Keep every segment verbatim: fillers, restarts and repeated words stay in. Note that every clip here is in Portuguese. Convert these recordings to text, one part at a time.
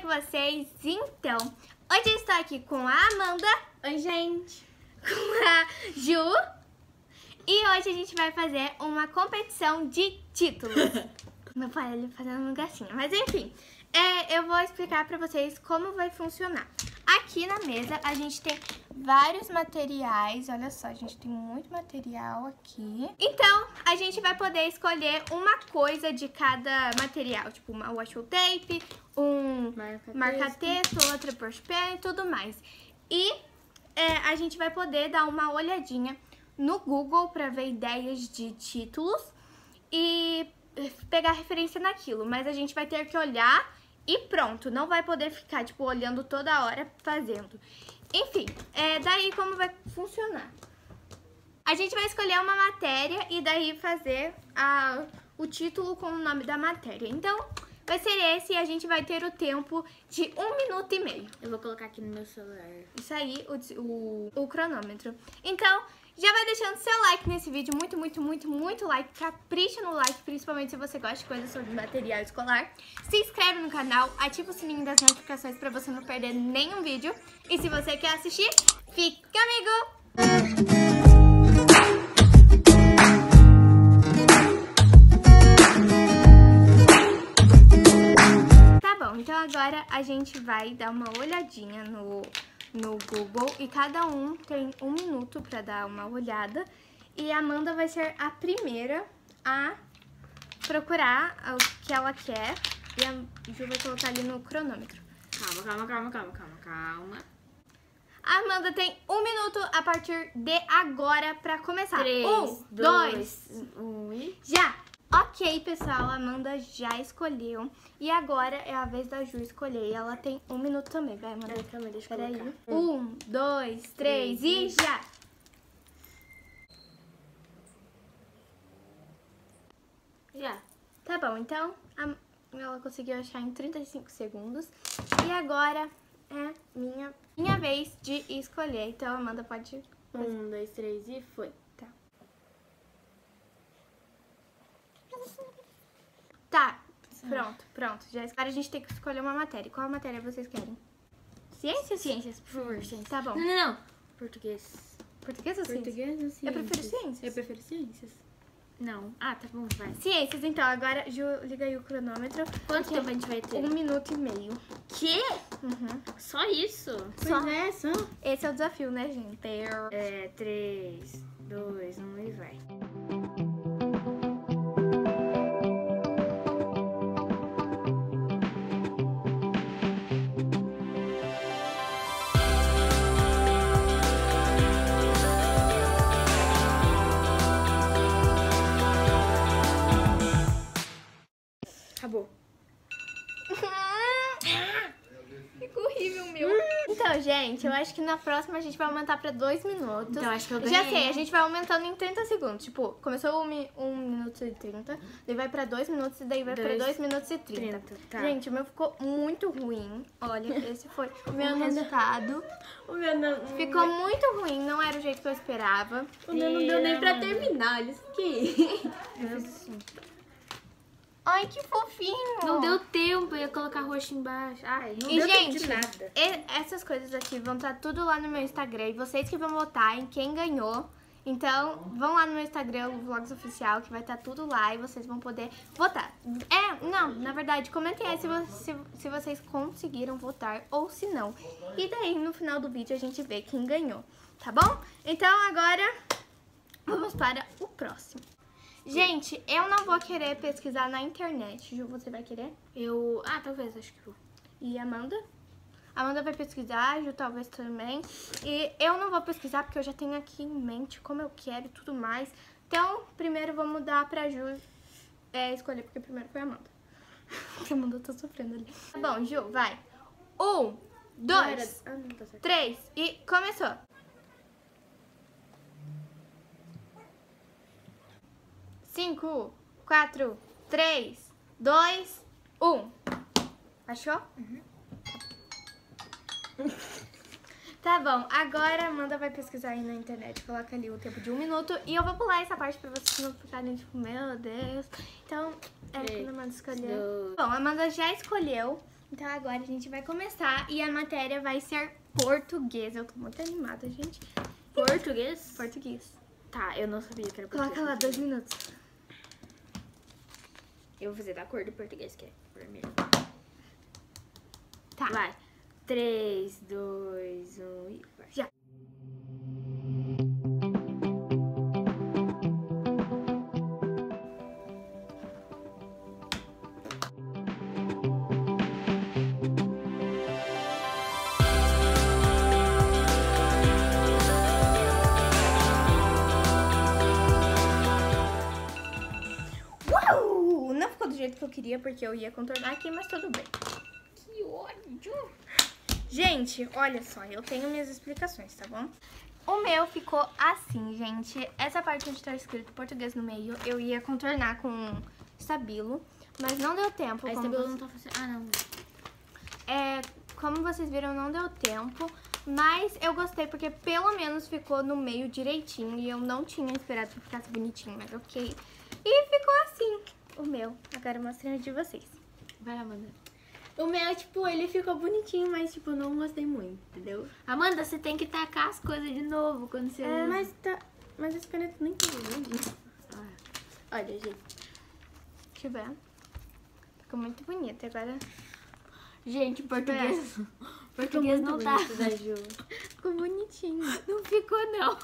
com vocês? Então, hoje eu estou aqui com a Amanda. Oi, gente. Com a Ju. E hoje a gente vai fazer uma competição de títulos. Meu pai ali fazendo um gatinho. Mas enfim, é, eu vou explicar pra vocês como vai funcionar. Aqui na mesa a gente tem vários materiais. Olha só, a gente tem muito material aqui. Então, a gente vai poder escolher uma coisa de cada material. Tipo, uma washi tape, um marca-texto, marca outra brush pen e tudo mais. E é, a gente vai poder dar uma olhadinha no Google pra ver ideias de títulos e pegar referência naquilo. Mas a gente vai ter que olhar e pronto, não vai poder ficar, tipo, olhando toda hora, fazendo. Enfim, é daí como vai funcionar. A gente vai escolher uma matéria e daí fazer a, o título com o nome da matéria. Então, vai ser esse e a gente vai ter o tempo de um minuto e meio. Eu vou colocar aqui no meu celular. Isso aí, o, o, o cronômetro. Então, já vai deixando seu like nesse vídeo, muito, muito, muito, muito like. Capricha no like, principalmente se você gosta de coisas sobre material escolar. Se inscreve no canal, ativa o sininho das notificações pra você não perder nenhum vídeo. E se você quer assistir, fica comigo! Tá bom, então agora a gente vai dar uma olhadinha no... no Google e cada um tem um minuto pra dar uma olhada e a Amanda vai ser a primeira a procurar o que ela quer e a Ju vai colocar ali no cronômetro. Calma, calma, calma, calma, calma, calma. A Amanda tem um minuto a partir de agora pra começar. Três, um, dois, dois, um e... já! Ok, pessoal, a Amanda já escolheu. E agora é a vez da Ju escolher. E ela tem um minuto também, vai, Amanda? É, também, deixa eu Peraí. colocar. Um, dois, três e já! Já. Tá bom, então a, ela conseguiu achar em trinta e cinco segundos. E agora é minha, minha vez de escolher. Então, a Amanda pode... Um, dois, três e foi. Tá. Tá, pronto, pronto. Já, agora a gente tem que escolher uma matéria. Qual matéria vocês querem? Ciências? Ciências, por favor, ciências. Tá bom. Não, não, não. Português. Português ou ciências? Português ou ciências? Eu prefiro ciências. Eu prefiro ciências. Não. Ah, tá bom, vai. Ciências, então. Agora, Ju, liga aí o cronômetro. Quanto tempo a gente vai ter? Um minuto e meio. Quê? Uhum. Só isso? Só. Pois é, só. Esse é o desafio, né, gente? É, três, dois, um e vai. Acabou. Ficou horrível, meu. Então, gente, eu acho que na próxima a gente vai aumentar pra dois minutos. Então, acho que eu ganhei. Já sei, a gente vai aumentando em trinta segundos. Tipo, começou um, um minuto e trinta, daí vai pra dois minutos e daí vai Dois, pra dois minutos e trinta. trinta, tá. Gente, o meu ficou muito ruim. Olha, esse foi o meu resultado. O meu não... Ficou muito ruim, não era o jeito que eu esperava. O meu não deu nem pra terminar, olha isso aqui. Eu fiz assim. Ai, que fofinho! Não deu tempo, eu ia colocar roxo embaixo. Ai, não E, deu gente, tempo de nada. e- essas coisas aqui vão estar tudo lá no meu Instagram. E vocês que vão votar em quem ganhou. Então, vão lá no meu Instagram, o Vlogs Oficial, que vai estar tudo lá e vocês vão poder votar. É, não, na verdade, comentem aí se, vo- se, se vocês conseguiram votar ou se não. E daí, no final do vídeo, a gente vê quem ganhou, tá bom? Então, agora, vamos para o próximo. Gente, eu não vou querer pesquisar na internet. Ju, você vai querer? Eu... Ah, talvez, acho que vou. E Amanda? Amanda vai pesquisar, Ju talvez também. E eu não vou pesquisar porque eu já tenho aqui em mente como eu quero e tudo mais. Então, primeiro vamos dar pra Ju é, escolher, porque primeiro foi a Amanda. A Amanda tá sofrendo ali. Tá bom, Ju, vai. Um, dois, Ah, não, tá certo. três e começou. Cinco, quatro, três, dois, um. Achou? Uhum. Tá bom, agora a Amanda vai pesquisar aí na internet, coloca ali o tempo de um minuto e eu vou pular essa parte pra vocês não ficarem tipo, meu Deus. Então, é Três, quando a Amanda escolheu. dois. Bom, a Amanda já escolheu Então agora a gente vai começar e a matéria vai ser português. Eu tô muito animada, gente. Português? Português. Tá, eu não sabia que era português. Coloca lá dois minutos. Eu vou fazer da cor do português, que é vermelho. Tá. Vai. três, dois, um e vai. Já. Uau! Não ficou do jeito que eu queria, porque eu ia contornar aqui, mas tudo bem. Que ódio! Gente, olha só, eu tenho minhas explicações, tá bom? O meu ficou assim, gente. Essa parte onde tá escrito português no meio, eu ia contornar com estabilo, mas não deu tempo. A como estabilo você- não tá funcionando. Ah, não. É, como vocês viram, não deu tempo, mas eu gostei porque pelo menos ficou no meio direitinho e eu não tinha esperado que ficasse bonitinho, mas ok. E ficou assim, o meu. Agora mostrando o de vocês. Vai, Amanda. O meu, tipo, ele ficou bonitinho, mas, tipo, não gostei muito, entendeu? Amanda, você tem que tacar as coisas de novo quando você... É, mas tá... Mas esse caneta nem tá grande. Ah, Olha, gente. Deixa eu ver. Ficou muito bonito. Agora gente, português... Ficou Português muito não tá... bonito da Ju. ficou bonitinho. Não ficou, não.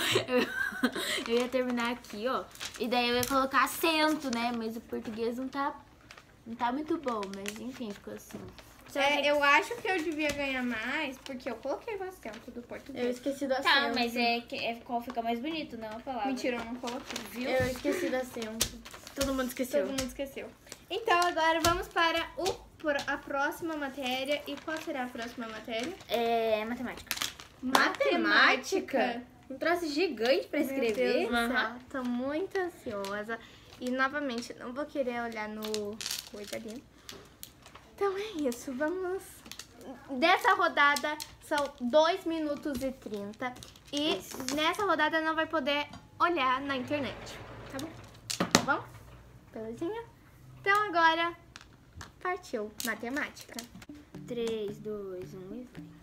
Eu, eu ia terminar aqui, ó. E daí eu ia colocar acento, né? Mas o português não tá... Não tá muito bom, mas enfim, ficou assim. É, eu acho que eu devia ganhar mais, porque eu coloquei o acento do Eu português. esqueci do acento. Tá, mas é que é, qual fica mais bonito, não a palavra. Mentira, eu não coloquei, viu? Eu esqueci do acento. Todo mundo esqueceu. Todo mundo esqueceu. Então, agora vamos para o, pro- a próxima matéria. E qual será a próxima matéria? É matemática. Matemática. Um troço gigante pra Meu Deus escrever. do céu, tô muito ansiosa. E, novamente, não vou querer olhar no coisa ali. Então, é isso. Vamos... Dessa rodada, são dois minutos e trinta. E nessa rodada não vai poder olhar na internet. Tá bom? Tá bom? Belezinha? Então, agora, partiu. Matemática. três, dois, um e vai.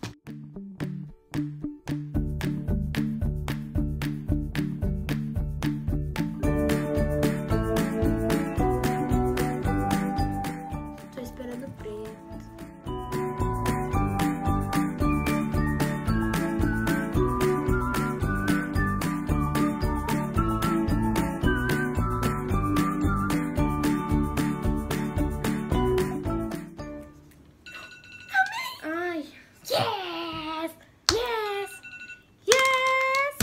Tô esperando o preto. Ai, Yes! Yes! Yes!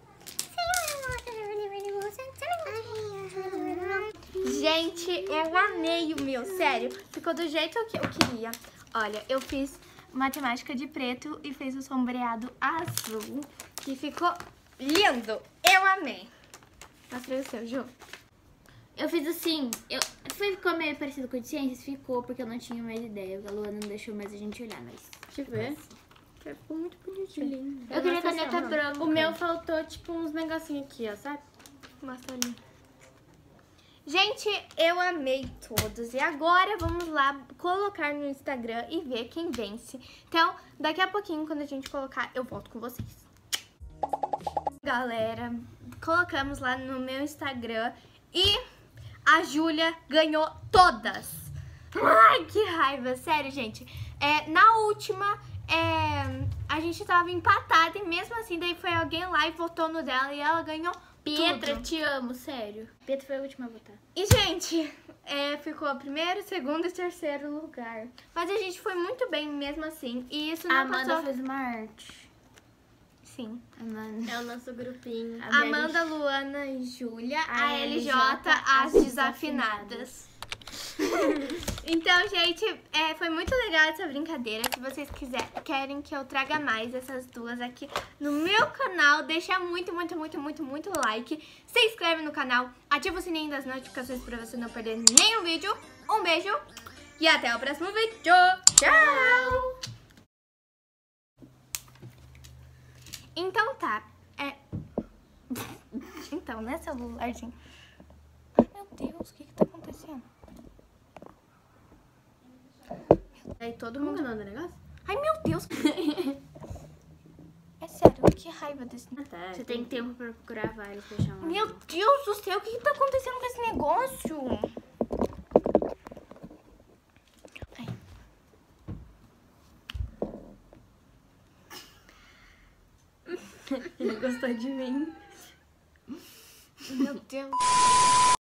Gente, eu amei o meu, sério. Ficou do jeito que eu queria. Olha, eu fiz matemática de preto e fiz o sombreado azul, que ficou lindo. Eu amei. Mostrei o seu, Ju. Eu fiz assim, eu, foi, ficou meio parecido com o de ciências, ficou porque eu não tinha mais ideia. A Luana não deixou mais a gente olhar, mas... deixa eu ver. Ficou muito bonitinho. Eu queria Nossa, caneta essa- branca. O meu faltou, tipo, uns negocinhos aqui, ó, sabe? Mostra ali. Gente, eu amei todos. E agora vamos lá colocar no Instagram e ver quem vence. Então, daqui a pouquinho, quando a gente colocar, eu volto com vocês. Galera, colocamos lá no meu Instagram e a Júlia ganhou todas. Ai, que raiva. Sério, gente. É, na última, é, a gente tava empatada e mesmo assim, daí foi alguém lá e votou no dela e ela ganhou Pietra, tudo. te amo, sério. Pietra foi a última a votar. E, gente, é, ficou primeiro, segundo e terceiro lugar. Mas a gente foi muito bem mesmo assim. E isso não A Amanda passou... fez uma arte. Sim. Amanda. É o nosso grupinho. A minha Amanda, Luana e Júlia. A, A L L J, J, as as desafinadas. Então, gente, é, foi muito legal essa brincadeira. Se vocês quiser, querem que eu traga mais essas duas aqui no meu canal, deixa muito, muito, muito, muito, muito like. Se inscreve no canal, ativa o sininho das notificações pra você não perder nenhum vídeo. Um beijo e até o próximo vídeo. Tchau! Então tá, é... Então, né, celularzinho? Ai, meu Deus, o que que tá acontecendo? Aí todo Como mundo... que é o nome do negócio? Ai, meu Deus. É sério, que raiva desse... Ah, tá. Você tem tempo pra procurar vários pra chamar. Meu Deus do céu, o que que tá acontecendo com esse negócio? Ai. Ele gostou de mim. Meu Deus.